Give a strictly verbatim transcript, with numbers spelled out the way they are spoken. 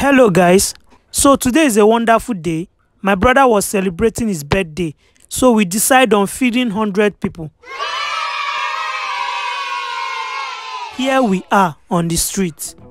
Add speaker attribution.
Speaker 1: Hello guys, so today is a wonderful day. My brother was celebrating his birthday, so we decided on feeding one hundred people. Here we are on the street.